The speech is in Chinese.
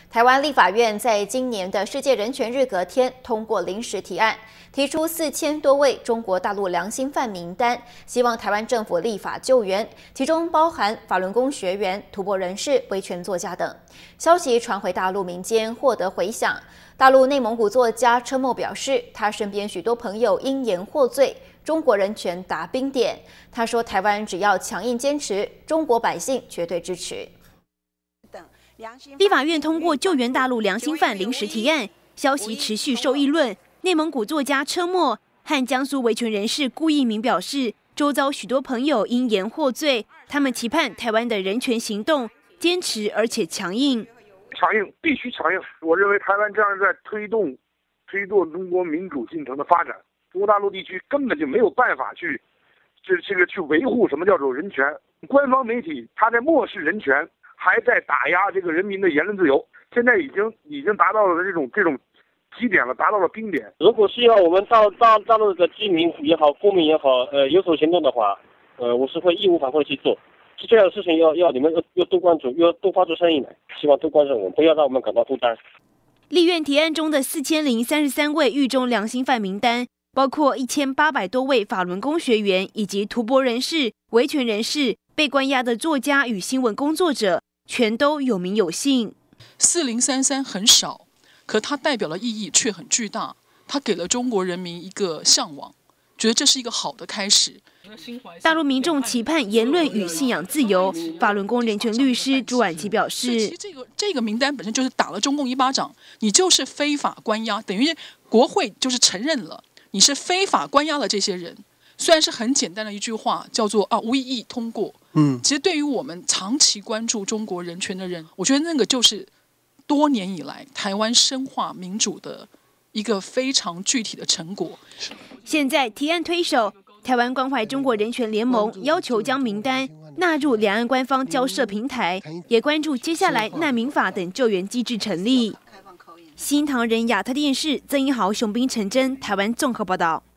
台湾立法院在今年的世界人权日隔天通过临时提案，提出4000多位中国大陆良心犯名单，希望台湾政府立法救援，其中包含法轮功学员、突破人士、维权作家等。消息传回大陆民间，获得回响。大陆内蒙古作家车默表示，他身边许多朋友因言获罪，中国人权达冰点。他说，台湾只要强硬坚持，中国百姓绝对支持。 立法院通过救援大陆良心犯临时提案，消息持续受议论。内蒙古作家车默和江苏维权人士顾一鸣表示，周遭许多朋友因言获罪，他们期盼台湾的人权行动坚持而且强硬。 强硬，必须强硬。我认为台湾这样在推动中国民主进程的发展，中国大陆地区根本就没有办法去维护什么叫做人权。官方媒体他在漠视人权。 还在打压这个人民的言论自由，现在已经达到了这种极点了，达到了冰点。 如果需要我们大陆的居民也好，公民也好，有所行动的话，我是会义无反顾的去做。是这样的事情要你们要多关注，要多发出声音来，希望多关注我们，不要让我们感到孤单。 立院提案中的4033位狱中良心犯名单，包括1800多位法轮功学员以及突破人士、维权人士。 被关押的作家与新闻工作者，全都有名有姓。 4033很少，可它代表的意义却很巨大。它给了中国人民一个向往，觉得这是一个好的开始。 大陆民众期盼言论与信仰自由。法轮功人权律师朱婉琪表示， 其实这个名单本身就是打了中共一巴掌，你就是非法关押，等于国会就是承认了你是非法关押了这些人。 虽然是很简单的一句话，叫做无异议通过。其实对于我们长期关注中国人权的人，我觉得那个就是多年以来台湾深化民主的一个非常具体的成果。 现在提案推手，台湾关怀中国人权联盟要求将名单纳入两岸官方交涉平台，也关注接下来难民法等救援机制成立。新唐人亚太电视曾一豪、熊斌、陈真，台湾综合报道。